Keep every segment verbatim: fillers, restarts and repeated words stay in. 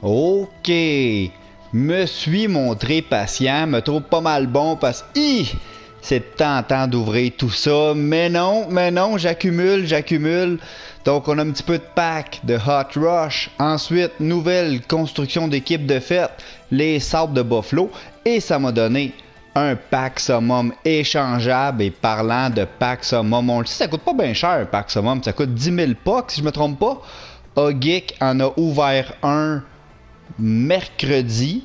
Ok, me suis montré patient, me trouve pas mal bon parce que hi, c'est tentant d'ouvrir tout ça, mais non, mais non, j'accumule, j'accumule. Donc on a un petit peu de pack de Hot Rush, ensuite nouvelle construction d'équipe de fête, les Sables de Buffalo, et ça m'a donné un pack summum échangeable. Et parlant de pack summum, on le sait, ça coûte pas bien cher un pack summum, ça coûte dix mille pucks si je me trompe pas. Ogeek en a ouvert un mercredi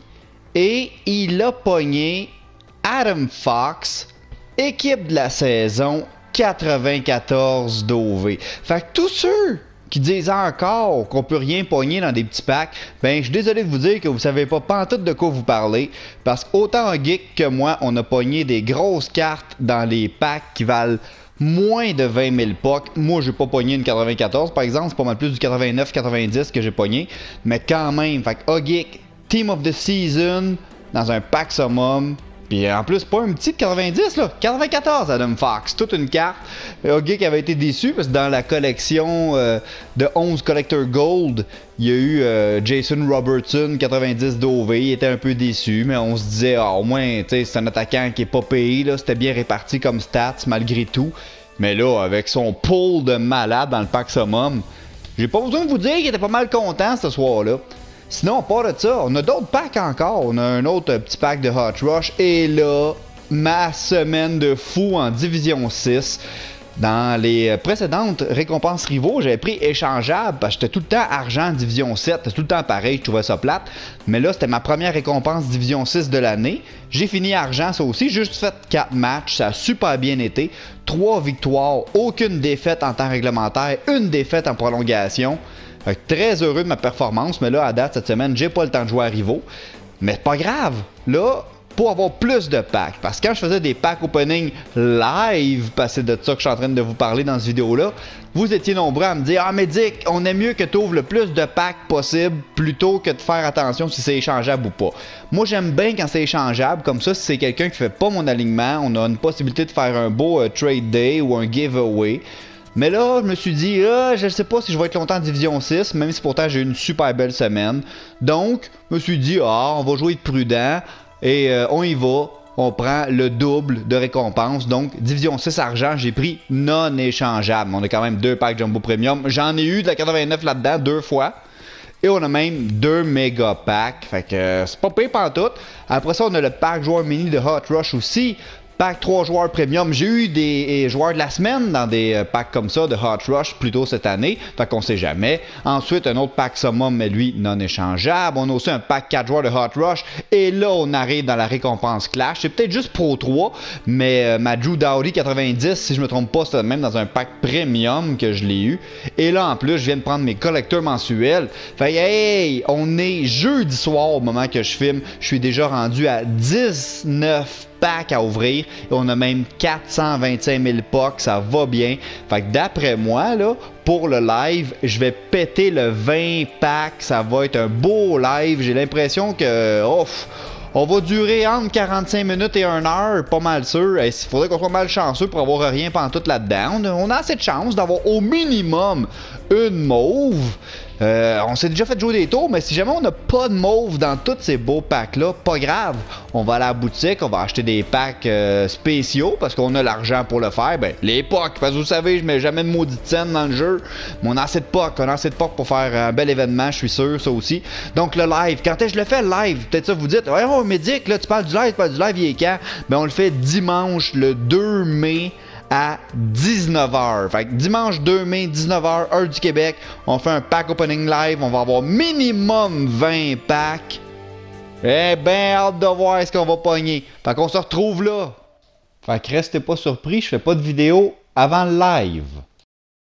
et il a pogné Adam Fox, équipe de la saison quatre-vingt-quatorze d'O V. Fait que tous ceux qui disent encore qu'on peut rien pogner dans des petits packs, ben je suis désolé de vous dire que vous savez pas pantoute de quoi vous parlez, parce qu'autant Geek que moi, on a pogné des grosses cartes dans les packs qui valent moins de vingt mille pucks. Moi, j'ai pas pogné une quatre-vingt-quatorze, par exemple. C'est pas mal plus du quatre-vingt-neuf quatre-vingt-dix que j'ai pogné. Mais quand même, fait que Ogeek, Team of the Season, dans un pack summum. Puis en plus, pas un petit de quatre-vingt-dix, là. quatre-vingt-quatorze, Adam Fox. Toute une carte. Ogeek avait été déçu parce que dans la collection euh, de onze Collector Gold, il y a eu euh, Jason Robertson, quatre-vingt-dix d'O V. Il était un peu déçu, mais on se disait, ah, au moins, c'est un attaquant qui est pas payé, là. C'était bien réparti comme stats, malgré tout. Mais là, avec son pool de malade dans le pack summum, j'ai pas besoin de vous dire qu'il était pas mal content ce soir-là. Sinon, à part de ça, on a d'autres packs encore. On a un autre petit pack de Hot Rush. Et là, ma semaine de fou en Division six. Dans les précédentes récompenses rivaux, j'avais pris échangeable parce que j'étais tout le temps argent Division sept. C'était tout le temps pareil, je trouvais ça plate. Mais là, c'était ma première récompense Division six de l'année. J'ai fini argent, ça aussi. Juste fait quatre matchs. Ça a super bien été. trois victoires, aucune défaite en temps réglementaire, une défaite en prolongation. Fait que très heureux de ma performance, mais là, à date, cette semaine, j'ai pas le temps de jouer à rivaux. Mais c'est pas grave. Là, pour avoir plus de packs, parce que quand je faisais des packs opening live, parce que c'est de ça que je suis en train de vous parler dans cette vidéo-là, vous étiez nombreux à me dire « Ah, mais Dick, on aime mieux que tu ouvres le plus de packs possible plutôt que de faire attention si c'est échangeable ou pas. » Moi, j'aime bien quand c'est échangeable, comme ça, si c'est quelqu'un qui fait pas mon alignement, on a une possibilité de faire un beau euh, trade day ou un giveaway. Mais là, je me suis dit, ah, je ne sais pas si je vais être longtemps en Division six, même si pourtant j'ai eu une super belle semaine. Donc, je me suis dit, ah, on va jouer de prudent et euh, on y va. On prend le double de récompense. Donc, Division six argent, j'ai pris non échangeable. On a quand même deux packs Jumbo Premium. J'en ai eu de la quatre-vingt-neuf là-dedans deux fois. Et on a même deux méga packs. Fait que euh, c'est pas pire pantoute. Après ça, on a le pack joueur mini de Hot Rush aussi. Pack trois joueurs premium. J'ai eu des joueurs de la semaine dans des euh, packs comme ça de Hot Rush plus tôt cette année. Fait qu'on sait jamais. Ensuite, un autre pack summum, mais lui, non échangeable. On a aussi un pack quatre joueurs de Hot Rush. Et là, on arrive dans la récompense Clash. C'est peut-être juste Pro trois, mais euh, ma Drew Doughty quatre-vingt-dix, si je me trompe pas, c'est même dans un pack premium que je l'ai eu. Et là, en plus, je viens de prendre mes collecteurs mensuels. Fait hey, on est jeudi soir au moment que je filme. Je suis déjà rendu à dix-neuf pack à ouvrir et on a même quatre cent vingt-cinq mille pucks, ça va bien. Fait que d'après moi, là, pour le live, je vais péter le vingt packs, ça va être un beau live. J'ai l'impression que ouf, on va durer entre quarante-cinq minutes et une heure, pas mal sûr. Il faudrait qu'on soit mal chanceux pour avoir rien pantoute là-dedans. On a assez de chance d'avoir au minimum une mauve. Euh, on s'est déjà fait jouer des tours, mais si jamais on n'a pas de mauve dans tous ces beaux packs-là, pas grave. On va à la boutique, on va acheter des packs euh, spéciaux parce qu'on a l'argent pour le faire. Ben, les packs, parce que vous savez, je mets jamais de maudite scène dans le jeu. Mais on a assez de packs, on a assez de packs pour faire un bel événement, je suis sûr, ça aussi. Donc le live, quand est-ce que je le fais le live? Peut-être ça vous dites, ouais, oh, Médic, là, tu parles du live, tu parles du live, il est quand? Ben, on le fait dimanche, le deux mai. À dix-neuf heures. Fait que dimanche deux mai, dix-neuf heures, heure du Québec, on fait un pack opening live. On va avoir minimum vingt packs. Eh ben, hâte de voir ce qu'on va pogner. Fait qu'on se retrouve là. Fait que restez pas surpris, je fais pas de vidéo avant le live.